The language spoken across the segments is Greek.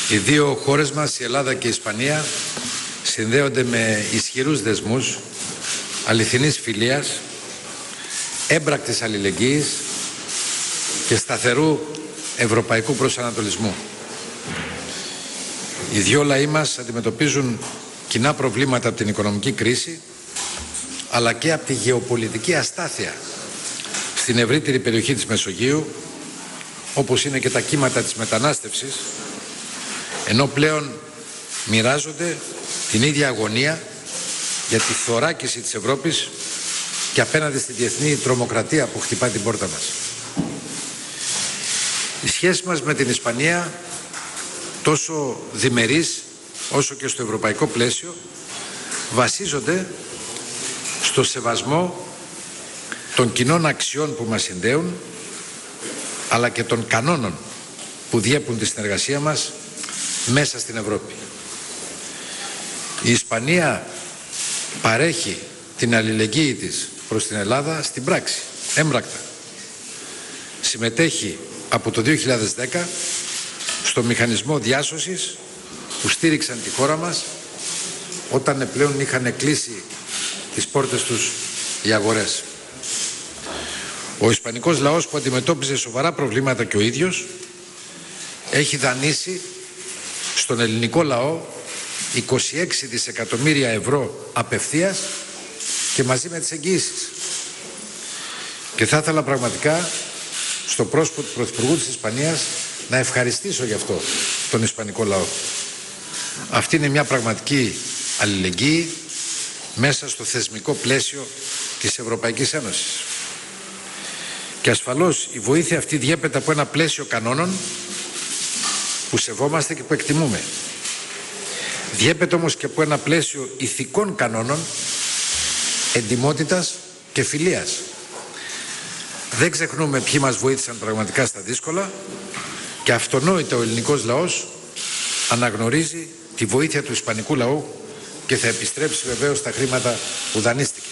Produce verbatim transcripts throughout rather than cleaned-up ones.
Οι δύο χώρες μας, η Ελλάδα και η Ισπανία, συνδέονται με ισχυρούς δεσμούς αληθινής φιλίας, έμπρακτης αλληλεγγύης και σταθερού ευρωπαϊκού προσανατολισμού. Οι δύο λαοί μας αντιμετωπίζουν κοινά προβλήματα από την οικονομική κρίση, αλλά και από τη γεωπολιτική αστάθεια στην ευρύτερη περιοχή της Μεσογείου, όπως είναι και τα κύματα της μετανάστευσης, ενώ πλέον μοιράζονται την ίδια αγωνία για τη θωράκιση της Ευρώπης και απέναντι στη διεθνή τρομοκρατία που χτυπά την πόρτα μας. Οι σχέσεις μας με την Ισπανία, τόσο διμερείς όσο και στο ευρωπαϊκό πλαίσιο, βασίζονται στο σεβασμό των κοινών αξιών που μας συνδέουν, αλλά και των κανόνων που διέπουν τη συνεργασία μας μέσα στην Ευρώπη. Η Ισπανία παρέχει την αλληλεγγύη της προς την Ελλάδα στην πράξη, έμπρακτα. Συμμετέχει από το δύο χιλιάδες δέκα στο μηχανισμό διάσωσης που στήριξαν τη χώρα μας όταν πλέον είχαν κλείσει τις πόρτες τους οι αγορές. Ο Ισπανικός λαός, που αντιμετώπιζε σοβαρά προβλήματα και ο ίδιος, έχει δανείσει στον ελληνικό λαό είκοσι έξι δισεκατομμύρια ευρώ απευθείας και μαζί με τις εγγυήσεις. Και θα ήθελα πραγματικά στο πρόσωπο του Πρωθυπουργού της Ισπανίας να ευχαριστήσω γι' αυτό τον Ισπανικό λαό. Αυτή είναι μια πραγματική αλληλεγγύη μέσα στο θεσμικό πλαίσιο της Ευρωπαϊκής Ένωσης. Και ασφαλώς η βοήθεια αυτή διέπεται από ένα πλαίσιο κανόνων που σεβόμαστε και που εκτιμούμε. Διέπεται όμως και από ένα πλαίσιο ηθικών κανόνων, εντιμότητας και φιλίας. Δεν ξεχνούμε ποιοι μας βοήθησαν πραγματικά στα δύσκολα και αυτονόητα ο ελληνικός λαός αναγνωρίζει τη βοήθεια του ισπανικού λαού και θα επιστρέψει βεβαίως τα χρήματα που δανείστηκε.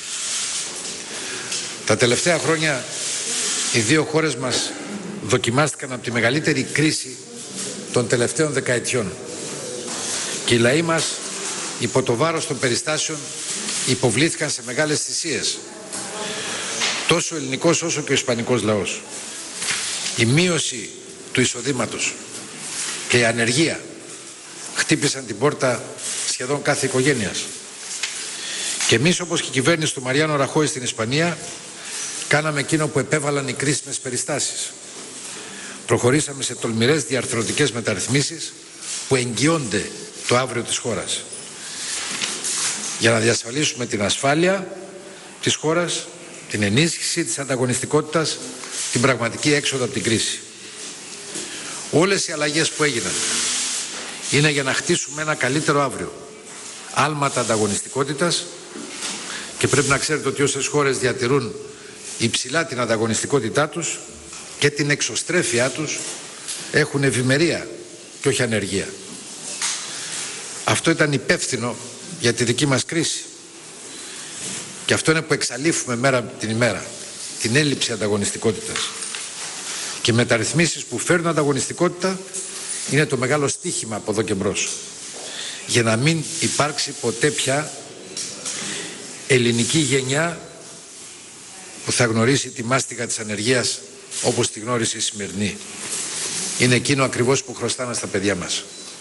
Τα τελευταία χρόνια οι δύο χώρες μας δοκιμάστηκαν από τη μεγαλύτερη κρίση των τελευταίων δεκαετιών και οι λαοί μας υπό το βάρος των περιστάσεων υποβλήθηκαν σε μεγάλες θυσίες, τόσο ο ελληνικός όσο και ο ισπανικός λαός. Η μείωση του εισοδήματος και η ανεργία χτύπησαν την πόρτα σχεδόν κάθε οικογένειας. Και εμείς, όπως και η κυβέρνηση του Μαριάνο Ραχόη στην Ισπανία, κάναμε εκείνο που επέβαλαν οι κρίσιμες περιστάσεις. Προχωρήσαμε σε τολμηρές διαρθρωτικές μεταρρυθμίσεις που εγγυώνται το αύριο της χώρας, για να διασφαλίσουμε την ασφάλεια της χώρας, την ενίσχυση της ανταγωνιστικότητας, την πραγματική έξοδο από την κρίση. Όλες οι αλλαγές που έγιναν είναι για να χτίσουμε ένα καλύτερο αύριο. Άλματα ανταγωνιστικότητας, και πρέπει να ξέρετε ότι όσες χώρες διατηρούν υψηλά την ανταγωνιστικότητά τους και την εξωστρέφειά τους έχουν ευημερία και όχι ανεργία. Αυτό ήταν υπεύθυνο για τη δική μας κρίση. Και αυτό είναι που εξαλείφουμε μέρα την ημέρα, την έλλειψη ανταγωνιστικότητας. Και μεταρρυθμίσεις που φέρνουν ανταγωνιστικότητα είναι το μεγάλο στίχημα από εδώ και μπρος. Για να μην υπάρξει ποτέ πια ελληνική γενιά που θα γνωρίσει τη μάστιγα της ανεργίας όπως τη γνώρισε η σημερινή. Είναι εκείνο ακριβώς που χρωστάμε στα παιδιά μας.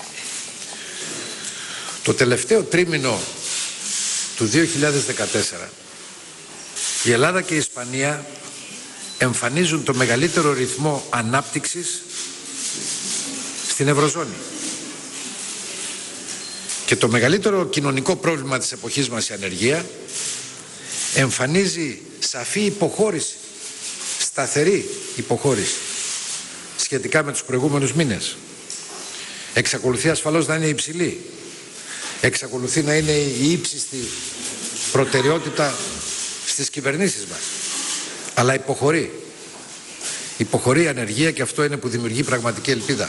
Το τελευταίο τρίμηνο του δύο χιλιάδες δεκατέσσερα η Ελλάδα και η Ισπανία εμφανίζουν το μεγαλύτερο ρυθμό ανάπτυξης στην Ευρωζώνη. Και το μεγαλύτερο κοινωνικό πρόβλημα της εποχής μας, η ανεργία, εμφανίζει σαφή υποχώρηση, σταθερή υποχώρηση σχετικά με τους προηγούμενους μήνες. Εξακολουθεί ασφαλώς να είναι υψηλή. Εξακολουθεί να είναι η ύψιστη προτεραιότητα στις κυβερνήσεις μας. Αλλά υποχωρεί. Υποχωρεί η ανεργία και αυτό είναι που δημιουργεί πραγματική ελπίδα.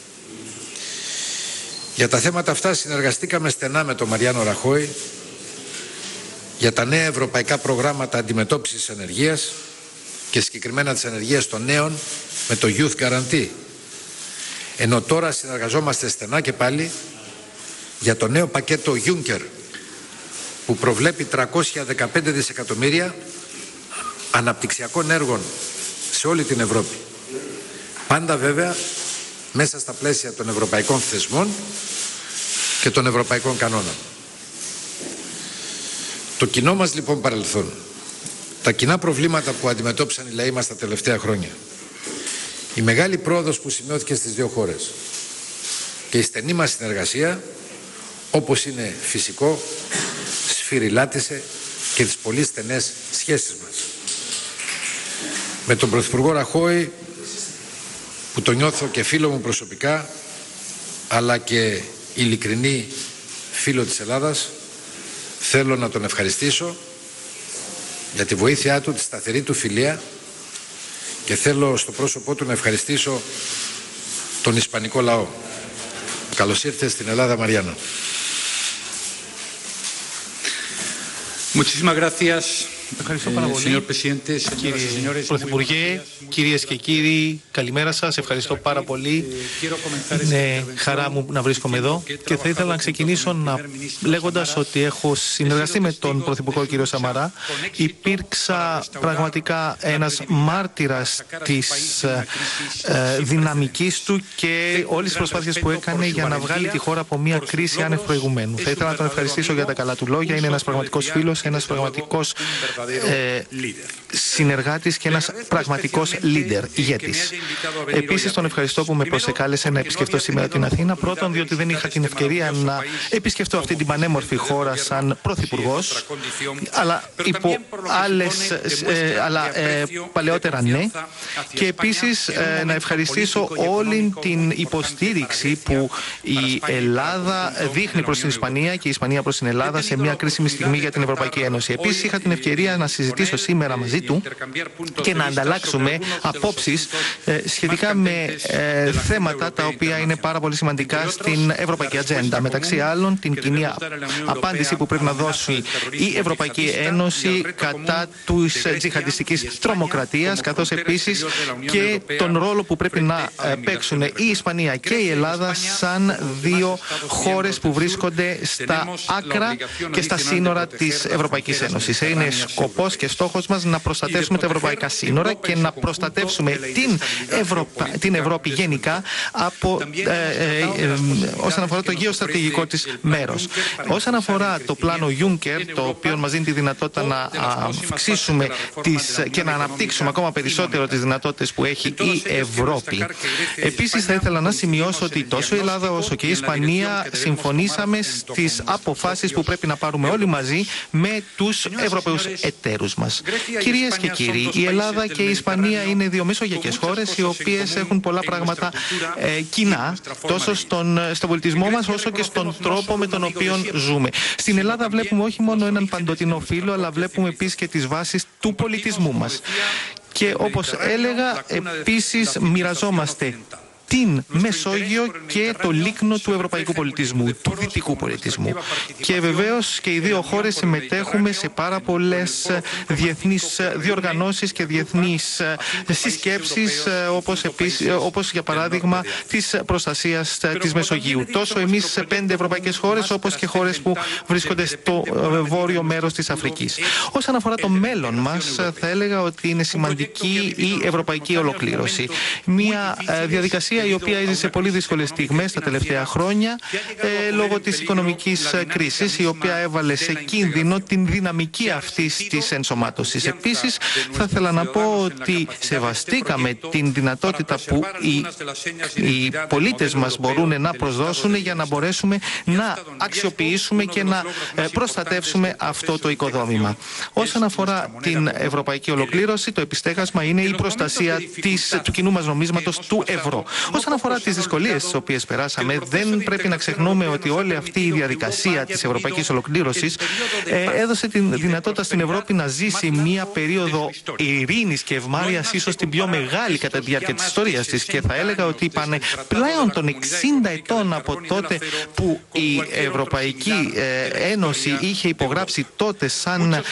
Για τα θέματα αυτά συνεργαστήκαμε στενά με τον Μαριάνο Ραχόη για τα νέα ευρωπαϊκά προγράμματα αντιμετώπισης της ανεργίας και συγκεκριμένα της ανεργίας των νέων με το Youth Guarantee. Ενώ τώρα συνεργαζόμαστε στενά και πάλι για το νέο πακέτο Juncker που προβλέπει τριακόσια δεκαπέντε δισεκατομμύρια αναπτυξιακών έργων σε όλη την Ευρώπη. Πάντα βέβαια μέσα στα πλαίσια των ευρωπαϊκών θεσμών και των ευρωπαϊκών κανόνων. Το κοινό μας λοιπόν παρελθόν, τα κοινά προβλήματα που αντιμετώπισαν οι λαοί μας τα τελευταία χρόνια, η μεγάλη πρόοδος που σημειώθηκε στις δύο χώρες και η στενή μας συνεργασία, όπως είναι φυσικό, σφυριλάτησε και τις πολύ στενές σχέσεις μας. Με τον Πρωθυπουργό Ραχόη, που τον νιώθω και φίλο μου προσωπικά, αλλά και ειλικρινή φίλο της Ελλάδας, θέλω να τον ευχαριστήσω για τη βοήθειά του, τη σταθερή του φιλία, και θέλω στο πρόσωπό του να ευχαριστήσω τον Ισπανικό λαό. Καλώς ήρθες στην Ελλάδα, Μαριάννα. Muchísimas gracias. Ευχαριστώ πάρα πολύ. Κύριε Πρωθυπουργέ, κυρίες και κύριοι, καλημέρα σας. Ευχαριστώ πάρα πολύ. Είναι χαρά μου να βρίσκομαι εδώ και θα ήθελα να ξεκινήσω να... λέγοντας ότι έχω συνεργαστεί με τον Πρωθυπουργό κύριο Σαμαρά. Υπήρξα πραγματικά ένας μάρτυρας της ε, δυναμικής του και όλες τις προσπάθειες που έκανε για να βγάλει τη χώρα από μια κρίση άνευ προηγουμένου. Θα ήθελα να τον ευχαριστήσω για τα καλά του λόγια. Είναι ένας πραγματικός φίλος, ένας πραγματικός Ε, συνεργάτης και ένας πραγματικός leader, ηγέτης. Επίσης τον ευχαριστώ που με προσεκάλεσε να επισκεφτώ σήμερα την Αθήνα. Πρώτον, διότι δεν είχα την ευκαιρία να επισκεφτώ αυτή την πανέμορφη χώρα σαν πρωθυπουργός, αλλά υπό άλλες, ε, αλλά ε, παλαιότερα ναι. Και επίσης ε, να ευχαριστήσω όλη την υποστήριξη που η Ελλάδα δείχνει προς την Ισπανία και η Ισπανία προς την Ελλάδα σε μια κρίσιμη στιγμή για την Ευρωπαϊκή Ένωση. Επίσης είχα την ευκαιρία να συζητήσω σήμερα μαζί του και να ανταλλάξουμε απόψεις ε, σχετικά με ε, θέματα τα οποία είναι πάρα πολύ σημαντικά στην Ευρωπαϊκή Ατζέντα. Μεταξύ άλλων, την κοινή απάντηση που πρέπει να δώσει η Ευρωπαϊκή Ένωση κατά της τζιχαντιστικής τρομοκρατίας, καθώς επίσης και τον ρόλο που πρέπει να παίξουν η Ισπανία και η Ελλάδα σαν δύο χώρες που βρίσκονται στα άκρα και στα σύνορα της Ευρωπαϊκής Ένωσης. Είναι σκοπός και στόχος μας να προστατεύσουμε τα ευρωπαϊκά σύνορα και να προστατεύσουμε την, Ευρωπα... την Ευρώπη γενικά από, ε, ε, ε, όσον αφορά το γεωστρατηγικό της μέρος. Όσον αφορά το πλάνο Juncker, το οποίο μας δίνει τη δυνατότητα να αυξήσουμε τις... και να αναπτύξουμε ακόμα περισσότερο τις δυνατότητες που έχει η Ευρώπη. Επίσης θα ήθελα να σημειώσω ότι τόσο η Ελλάδα όσο και η Ισπανία συμφωνήσαμε στις αποφάσεις που πρέπει να πάρουμε όλοι μαζί με τους Ευρωπαίους εταίρους μας. Κυρίες και κύριοι, η Ελλάδα και η Ισπανία είναι δύο μεσογειακές χώρες οι οποίες έχουν πολλά πράγματα ε, κοινά, τόσο στον, στον πολιτισμό μας όσο και στον τρόπο με τον οποίο ζούμε. Στην Ελλάδα βλέπουμε όχι μόνο έναν παντοτινό φύλο, αλλά βλέπουμε επίσης και τις βάσεις του πολιτισμού μας. Και όπως έλεγα, επίσης μοιραζόμαστε την Μεσόγειο και το λίκνο του ευρωπαϊκού πολιτισμού, του δυτικού πολιτισμού. Και βεβαίως και οι δύο χώρες συμμετέχουμε σε πάρα πολλές διεθνείς διοργανώσεις και διεθνείς συσκέψεις, όπως, επίσης, όπως για παράδειγμα της προστασίας της Μεσογείου. Τόσο εμείς σε πέντε ευρωπαϊκές χώρες, όπως και χώρες που βρίσκονται στο βόρειο μέρος της Αφρικής. Όσον αφορά το μέλλον μας, θα έλεγα ότι είναι σημαντική η ευρωπαϊκή ολοκλήρωση. Μια διαδικασία η οποία έζησε πολύ δύσκολες στιγμές τα τελευταία χρόνια ε, λόγω της οικονομικής κρίσης, η οποία έβαλε σε κίνδυνο την δυναμική αυτής της ενσωμάτωσης. Επίσης, θα ήθελα να πω ότι σεβαστήκαμε την δυνατότητα που οι, οι πολίτες μας μπορούν να προσδώσουν για να μπορέσουμε να αξιοποιήσουμε και να προστατεύσουμε αυτό το οικοδόμημα. Όσον αφορά την ευρωπαϊκή ολοκλήρωση, το επιστέγασμα είναι η προστασία της, του κοινού μας νομίσματος, του ευρώ. Όσον αφορά τις δυσκολίες τις οποίες περάσαμε, δεν πρέπει να ξεχνούμε ότι όλη αυτή η διαδικασία της ευρωπαϊκής ολοκλήρωσης ε, έδωσε τη δυνατότητα στην Ευρώπη να ζήσει μία περίοδο ειρήνης και ευμάρειας, ίσως την πιο μεγάλη κατά τη διάρκεια της ιστορίας της. Και θα έλεγα ότι είπανε πλέον των εξήντα ετών από τότε που η Ευρωπαϊκή ε, Ένωση είχε υπογράψει τότε σαν ε,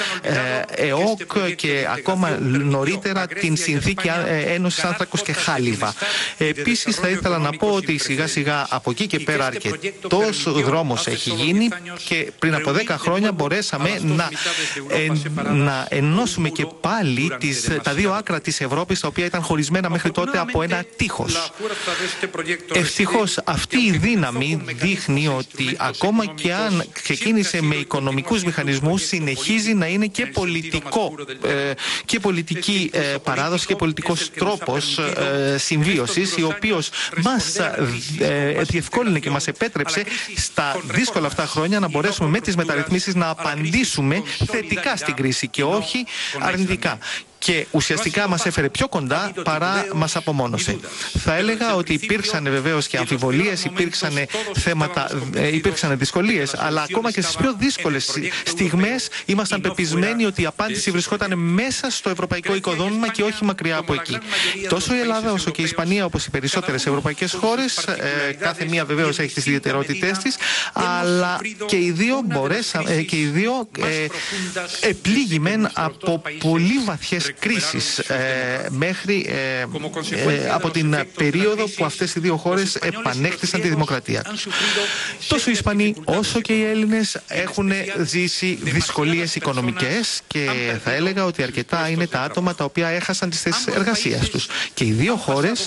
ΕΟΚ και ακόμα νωρίτερα την συνθήκη ε, Ένωσης Άνθρακος και Χάλιβα. Επίσης, Επίσης θα ήθελα να πω ότι σιγά σιγά από εκεί και πέρα αρκετός δρόμος έχει γίνει και πριν από δέκα χρόνια μπορέσαμε να, ε, να ενώσουμε και πάλι τις, τα δύο άκρα της Ευρώπης, τα οποία ήταν χωρισμένα μέχρι τότε από ένα τείχος. Ευτυχώς αυτή η δύναμη δείχνει ότι ακόμα και αν ξεκίνησε με οικονομικούς μηχανισμούς, συνεχίζει να είναι και πολιτικό ε, και πολιτική ε, παράδοση και πολιτικός τρόπος ε, συμβίωσης, ο οποίος μας ε, διευκόλυνε και μας επέτρεψε στα δύσκολα αυτά χρόνια να μπορέσουμε με τις μεταρρυθμίσεις να απαντήσουμε θετικά στην κρίση και όχι αρνητικά. Και ουσιαστικά μας έφερε πιο κοντά παρά μας απομόνωσε. Θα έλεγα ότι υπήρξαν βεβαίως και αμφιβολίες, υπήρξαν θέματα, υπήρξαν δυσκολίες, αλλά ακόμα και στις πιο δύσκολες στιγμές ήμασταν πεπισμένοι ότι η απάντηση βρισκόταν μέσα στο ευρωπαϊκό οικοδόμημα και όχι μακριά από εκεί. Τόσο η Ελλάδα όσο και η Ισπανία, όπως οι περισσότερες ευρωπαϊκές χώρες, ε, κάθε μία βεβαίως έχει τις ιδιαιτερότητές της, αλλά και οι δύο, μπορέσα, ε, και οι δύο ε, επλήγημεν από πολύ βαθιές κρίσεις ε, μέχρι ε, ε, από την περίοδο που αυτές οι δύο χώρες επανέκτησαν τη δημοκρατία. Τόσο οι Ισπανοί όσο και οι Έλληνες έχουν ζήσει δυσκολίες οικονομικές και θα έλεγα ότι αρκετά είναι τα άτομα τα οποία έχασαν τις θέσεις εργασίας τους. Και οι δύο χώρες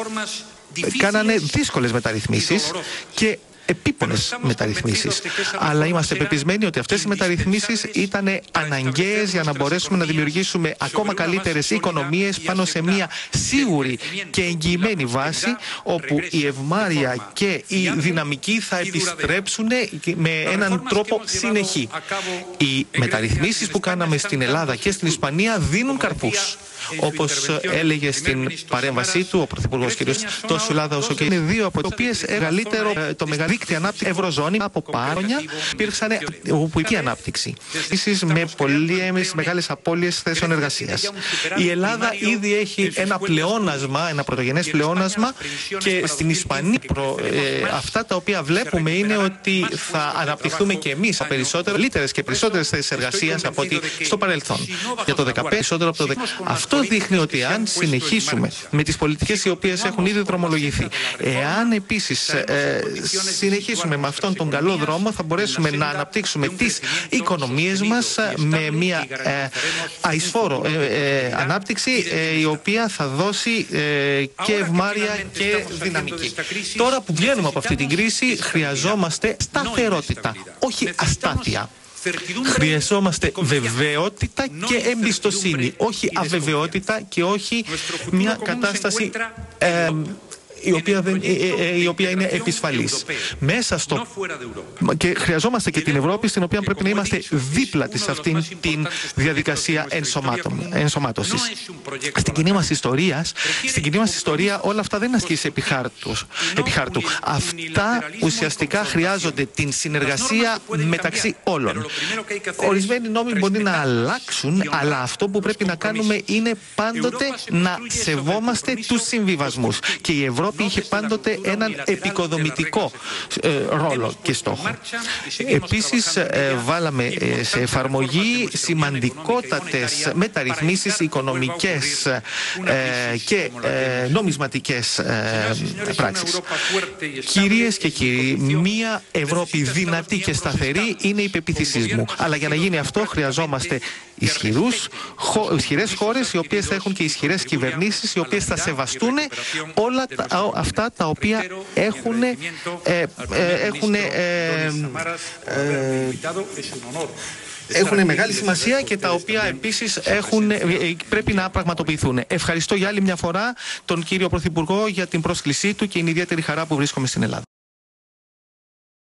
κάνανε δύσκολες μεταρρυθμίσεις και επίπονες μεταρρυθμίσεις. Αλλά είμαστε πεπισμένοι ότι αυτές οι μεταρρυθμίσεις ήταν αναγκαίες για να μπορέσουμε να δημιουργήσουμε ακόμα καλύτερες οικονομίες πάνω σε μια σίγουρη και εγγυημένη βάση, όπου η ευμάρεια και η δυναμική θα επιστρέψουν με έναν τρόπο συνεχή. Οι μεταρρυθμίσεις που κάναμε στην Ελλάδα και στην Ισπανία δίνουν καρπούς. Όπως έλεγε στην παρέμβασή του ο Πρωθυπουργός κ. τόσο Ελλάδα όσο και είναι δύο από τις οποίες το μεγαλύτερο δίκτυο ανάπτυξη Ευρωζώνη από πάρονια υπήρξαν όπου υπήρχε ανάπτυξη. Επίσης με πολλές μεγάλες απώλειες θέσεων εργασίας. Η Ελλάδα ήδη έχει ένα πλεόνασμα, ένα πρωτογενές πλεόνασμα και στην Ισπανία προ, ε, αυτά τα οποία βλέπουμε είναι ότι θα αναπτυχθούμε και εμείς περισσότερο, καλύτερες και περισσότερες θέσεις εργασίας από ότι στο παρελθόν. Για το δεκαπέντε περισσότερο από το δεκαπέντε. Αυτό δείχνει ότι αν συνεχίσουμε με τις πολιτικές οι οποίες έχουν ήδη δρομολογηθεί, εάν επίσης ε, συνεχίσουμε με αυτόν τον καλό δρόμο, θα μπορέσουμε να αναπτύξουμε τις οικονομίες μας με μια ε, αισφόρο ε, ε, ανάπτυξη ε, η οποία θα δώσει ε, και ευμάρεια και δυναμική. Τώρα που βγαίνουμε από αυτή την κρίση, χρειαζόμαστε σταθερότητα, όχι αστάθεια. Χρειαζόμαστε βεβαιότητα και εμπιστοσύνη, όχι αβεβαιότητα και όχι μια κατάσταση ε, η οποία, δεν, ε, ε, η οποία είναι επισφαλής. Μέσα στο... Και χρειαζόμαστε και την Ευρώπη, στην οποία πρέπει να είμαστε δίπλα της αυτήν την διαδικασία ενσωμάτωσης. Στην κοινή μας ιστορία, στην κοινή μας ιστορία όλα αυτά δεν ασκήσει επί χάρτου. Αυτά ουσιαστικά χρειάζονται την συνεργασία μεταξύ όλων. Ορισμένοι νόμοι μπορεί να αλλάξουν, αλλά αυτό που πρέπει να κάνουμε είναι πάντοτε να σεβόμαστε τους συμβιβασμούς. Και η Ευρώπη είχε πάντοτε έναν επικοδομητικό ε, ρόλο και στόχο. Επίσης ε, βάλαμε ε, σε εφαρμογή σημαντικότατες μεταρρυθμίσεις οικονομικές ε, και ε, νομισματικές ε, πράξεις. Κυρίες και κύριοι, μία Ευρώπη δυνατή και σταθερή είναι η πεποίθησή μου. Αλλά για να γίνει αυτό χρειαζόμαστε ισχυρούς, χω, ισχυρές χώρες οι οποίες θα έχουν και ισχυρές κυβερνήσεις οι οποίες θα σεβαστούν όλα τα, αυτά τα οποία έχουν, ε, ε, έχουν, ε, ε, έχουν μεγάλη σημασία και τα οποία επίσης έχουν, πρέπει να πραγματοποιηθούν. Ευχαριστώ για άλλη μια φορά τον κύριο Πρωθυπουργό για την πρόσκλησή του και είναι ιδιαίτερη χαρά που βρίσκομαι στην Ελλάδα.